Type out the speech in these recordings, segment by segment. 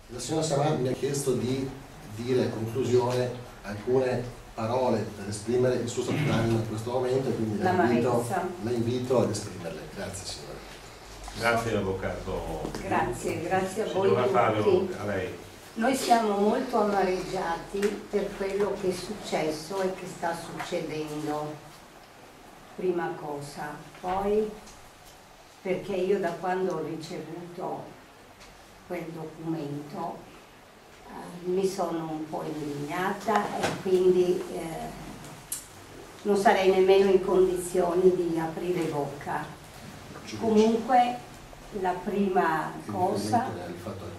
La signora Samà mi ha chiesto di dire a conclusione alcune parole per esprimere il suo stato d'animo in questo momento, e quindi la invito ad esprimerle. Grazie signora. Grazie avvocato. Grazie a voi tutti. A lei. Noi siamo molto amareggiati per quello che è successo e che sta succedendo, prima cosa. Poi perché io da quando ho ricevuto quel documento mi sono un po' indignata e quindi non sarei nemmeno in condizioni di aprire bocca. Comunque la prima cosa,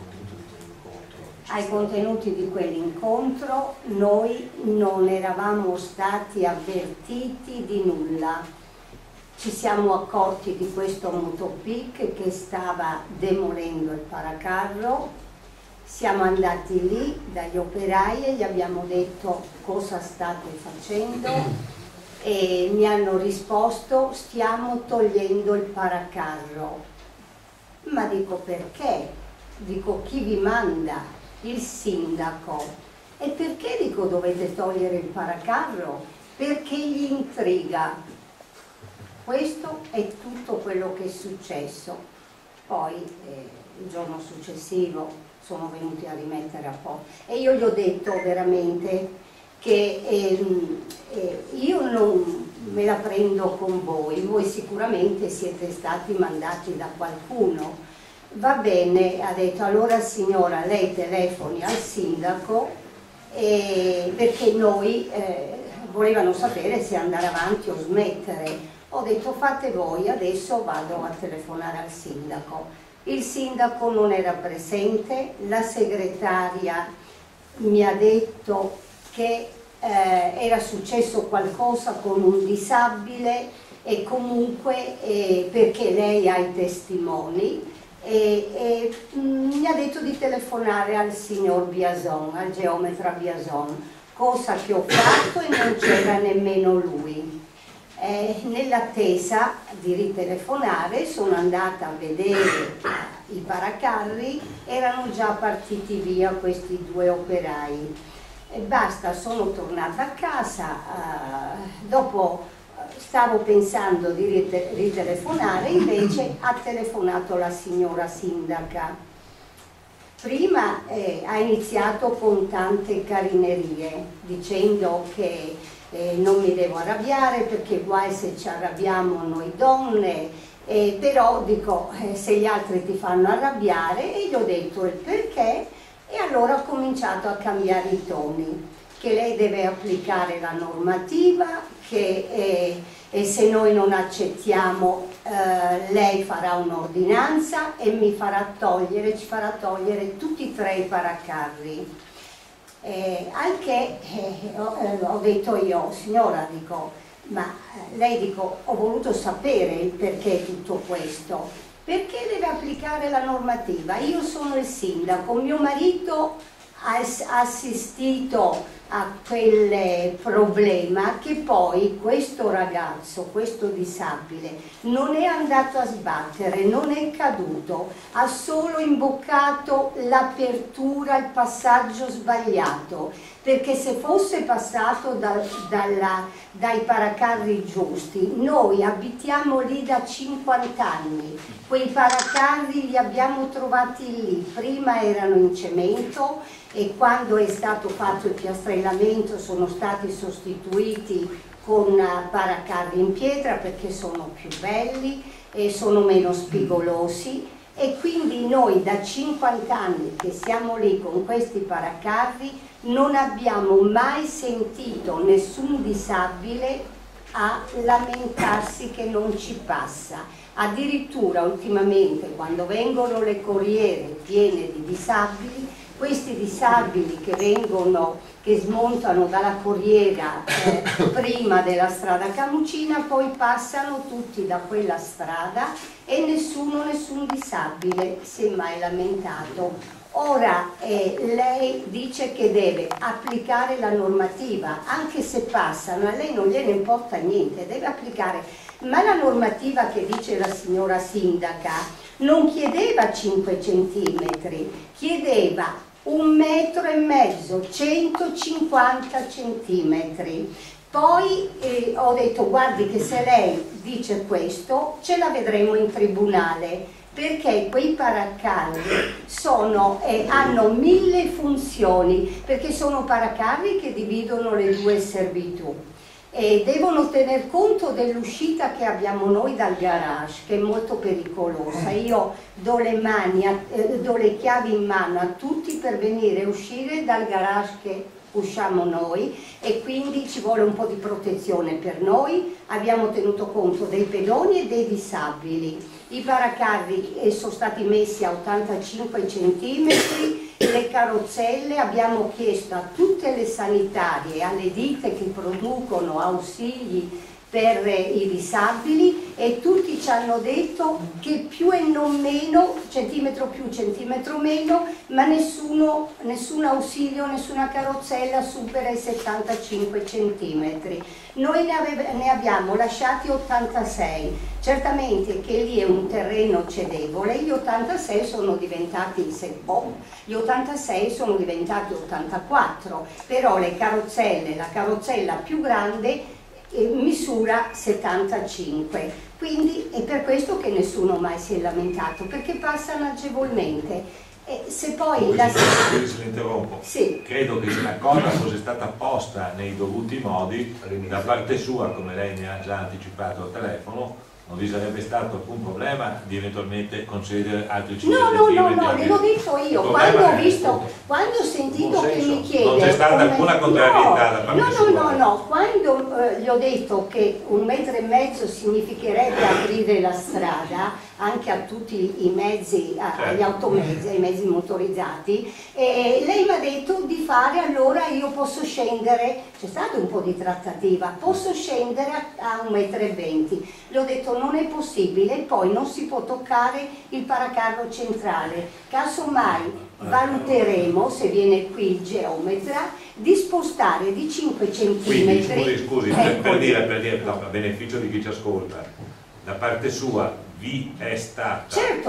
ai contenuti di quell'incontro, noi non eravamo stati avvertiti di nulla. Ci siamo accorti di questo motopic che stava demolendo il paracarro, siamo andati lì dagli operai e gli abbiamo detto cosa state facendo e mi hanno risposto stiamo togliendo il paracarro. Ma dico perché? Dico chi vi manda? Il sindaco. E perché dico dovete togliere il paracarro? Perché gli intriga. Questo è tutto quello che è successo. Poi il giorno successivo sono venuti a rimettere a posto e io gli ho detto veramente che io non me la prendo con voi sicuramente siete stati mandati da qualcuno. Va bene, ha detto, allora signora lei telefoni al sindaco perché noi volevano sapere se andare avanti o smettere. Ho detto fate voi, adesso vado a telefonare al sindaco. Il sindaco non era presente, la segretaria mi ha detto che era successo qualcosa con un disabile e comunque perché lei ha i testimoni. Mi ha detto di telefonare al signor Biason, al geometra Biason, cosa che ho fatto e non c'era nemmeno lui. Nell'attesa di ritelefonare sono andata a vedere i paracarri, erano già partiti via questi due operai e basta, sono tornata a casa, dopo stavo pensando di ritelefonare, invece ha telefonato la signora sindaca. Prima ha iniziato con tante carinerie, dicendo che non mi devo arrabbiare perché guai se ci arrabbiamo noi donne, però dico se gli altri ti fanno arrabbiare, e gli ho detto il perché e allora ho cominciato a cambiare i toni, che lei deve applicare la normativa, che se noi non accettiamo lei farà un'ordinanza e ci farà togliere tutti e tre i paracarri. Al che ho detto io, signora, dico, ma lei dico, ho voluto sapere il perché tutto questo, perché deve applicare la normativa? Io sono il sindaco, mio marito ha assistito a quel problema che poi questo ragazzo, questo disabile, non è andato a sbattere, non è caduto, ha solo imboccato l'apertura, il passaggio sbagliato, perché se fosse passato dai paracarri giusti, noi abitiamo lì da 50 anni, quei paracarri li abbiamo trovati lì, prima erano in cemento e quando è stato fatto il piastrellamento sono stati sostituiti con paracarri in pietra perché sono più belli e sono meno spigolosi, e quindi noi da 50 anni che siamo lì con questi paracarri non abbiamo mai sentito nessun disabile a lamentarsi che non ci passa. Addirittura ultimamente quando vengono le corriere piene di disabili, questi disabili che smontano dalla corriera prima della strada Camucina poi passano tutti da quella strada e nessun disabile si è mai lamentato. Ora lei dice che deve applicare la normativa, anche se passano, a lei non gliene importa niente, deve applicare, ma la normativa che dice la signora sindaca non chiedeva 5 centimetri, chiedeva 1,5 metri, 150 centimetri. Poi ho detto: guardi che se lei dice questo ce la vedremo in tribunale, perché quei paracarri hanno 1000 funzioni, perché sono paracarri che dividono le due servitù e devono tener conto dell'uscita che abbiamo noi dal garage, che è molto pericolosa. Io do le chiavi in mano a tutti per venire e uscire dal garage che usciamo noi, e quindi ci vuole un po' di protezione per noi. Abbiamo tenuto conto dei pedoni e dei disabili. I paracarri sono stati messi a 85 centimetri, le carrozzelle abbiamo chiesto a tutte le sanitarie, alle ditte che producono ausili per i disabili, e tutti ci hanno detto che più e non meno, centimetro più, centimetro meno, ma nessun ausilio, nessuna carrozzella supera i 75 centimetri. Noi ne abbiamo lasciati 86, certamente che lì è un terreno cedevole. Gli 86 sono diventati 84, però le carrozzelle, la carrozzella più grande misura 75, quindi è per questo che nessuno mai si è lamentato, perché passano agevolmente. Se poi se interrompo, sì. Credo che se la cosa fosse stata posta nei dovuti modi da parte sua, come lei mi ha già anticipato al telefono, non vi sarebbe stato alcun problema di eventualmente concedere altri 5 centimetri. No, gliel'ho detto io, quando ho sentito che mi chiede... Non c'è stata alcuna contrarietà da parte sua. No, quando gli ho detto che 1,5 metri significherebbe aprire la strada anche a tutti i mezzi, agli automezzi, ai mezzi motorizzati, lei mi ha detto di fare, allora io posso scendere, c'è stato un po' di trattativa, posso scendere a 1,20 metri. Le ho detto: non è possibile, poi non si può toccare il paracarro centrale, casomai valuteremo, se viene qui il geometra, di spostare di 5 centimetri. Quindi scusi, per dire a beneficio di chi ci ascolta, da parte sua vi è stata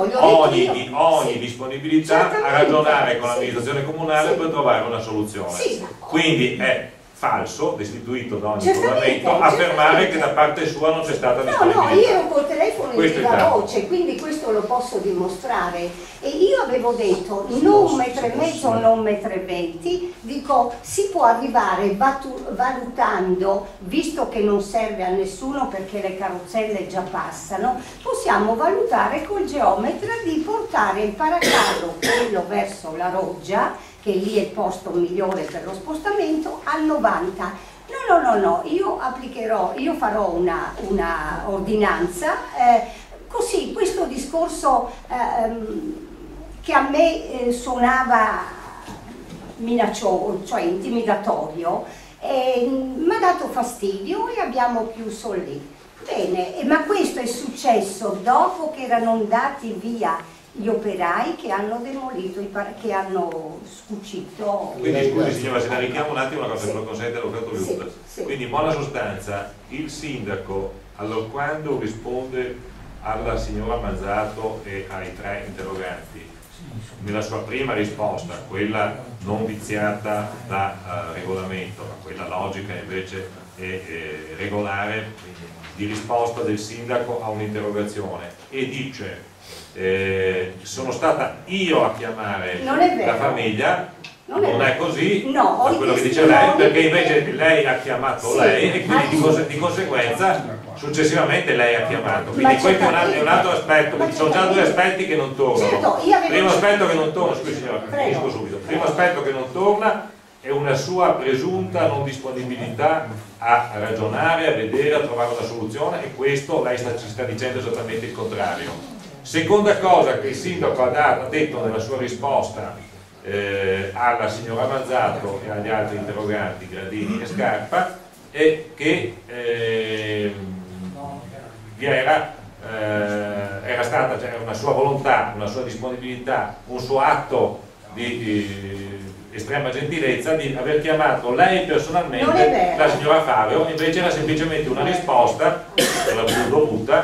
ogni disponibilità a ragionare con l'amministrazione comunale per trovare una soluzione. Quindi è falso, destituito da ogni fondamento, affermare che da parte sua non c'è stata disponibilità. No, io ero col telefono in viva voce, quindi questo lo posso dimostrare. E io avevo detto non 1,5 metri o non 1,20 metri, dico si può arrivare valutando, visto che non serve a nessuno perché le carrozzelle già passano, possiamo valutare col geometra di portare il paracarro, quello verso la Roggia, che lì è il posto migliore per lo spostamento, al 90. No, io farò una ordinanza, così questo discorso che a me suonava minaccioso, cioè intimidatorio, mi ha dato fastidio e abbiamo chiuso lì. Bene, ma questo è successo dopo che erano andati via gli operai che hanno demolito, che hanno scucito. Quindi scusi signora, se la richiamo un attimo una cosa, se lo consente l'avvocato Liuzza. Quindi in buona sostanza il sindaco, allorquando risponde alla signora Manzato e ai 3 interroganti, nella sua prima risposta, quella non viziata da regolamento, ma quella logica invece e regolare, di risposta del sindaco a un'interrogazione, e dice sono stata io a chiamare la famiglia, non è così, da quello che dice lei, perché invece lei ha chiamato lei e quindi di conseguenza successivamente lei ha chiamato, quindi questo è un altro aspetto, quindi sono già 2 aspetti che non tornano. Primo aspetto che non torna, scusi signora, finisco subito, primo aspetto che non torna è una sua presunta non disponibilità a ragionare, a vedere, a trovare una soluzione, e questo lei ci sta dicendo esattamente il contrario. Seconda cosa che il sindaco ha detto nella sua risposta alla signora Manzato e agli altri interroganti Gradini e Scarpa è che era stata una sua volontà, una sua disponibilità, un suo atto di estrema gentilezza di aver chiamato lei personalmente la signora Favero, invece era semplicemente una risposta, per la più dovuta,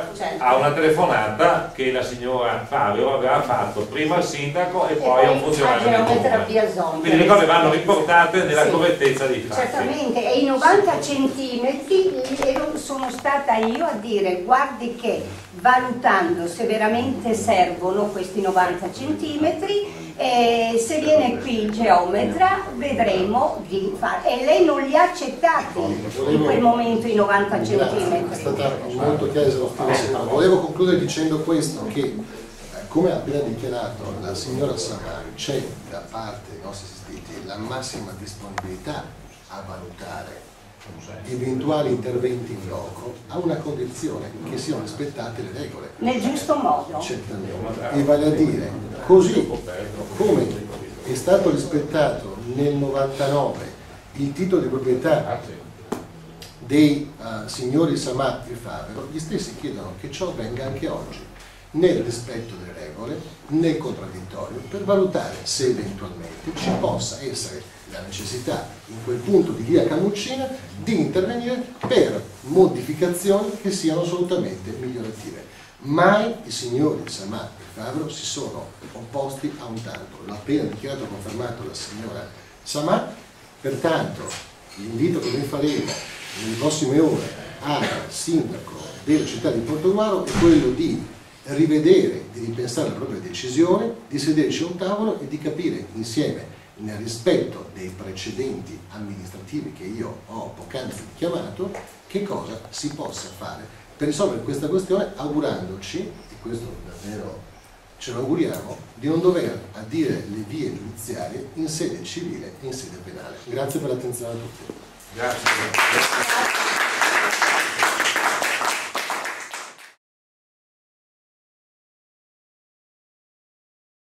a una telefonata che la signora Fabio aveva fatto prima al sindaco e poi a un funzionario del comune. Quindi le cose vanno riportate nella correttezza dei fatti. Certamente, e i 90 centimetri sono stata io a dire: guardi che valutando se veramente servono questi 90 centimetri, se viene qui il geometra vedremo di fare, e lei non li ha accettati in quel momento i 90 centimetri. È stata molto chiara e esaustiva. Volevo concludere dicendo questo, che come ha appena dichiarato la signora Samari, c'è da parte dei nostri assistiti la massima disponibilità a valutare eventuali interventi in loco a una condizione che siano rispettate le regole. Nel giusto modo. Certamente. E vale a dire, così come è stato rispettato nel 99 il titolo di proprietà dei signori Samà e Favero, gli stessi chiedono che ciò avvenga anche oggi, nel rispetto delle regole, nel contraddittorio, per valutare se eventualmente ci possa essere la necessità in quel punto di via Camuccina di intervenire per modificazioni che siano assolutamente migliorative. Mai i signori Samà e Favero si sono opposti a un tanto, l'ha appena dichiarato e confermato la signora Samà. Pertanto l'invito che noi faremo nelle prossime ore al sindaco della città di Portogruaro è quello di rivedere, di ripensare la propria decisione, di sederci a un tavolo e di capire insieme, nel rispetto dei precedenti amministrativi che io ho poc'anzi chiamato, che cosa si possa fare per risolvere questa questione, augurandoci, e questo davvero ce lo auguriamo, di non dover adire le vie giudiziarie in sede civile e in sede penale. Grazie per l'attenzione a tutti. Grazie.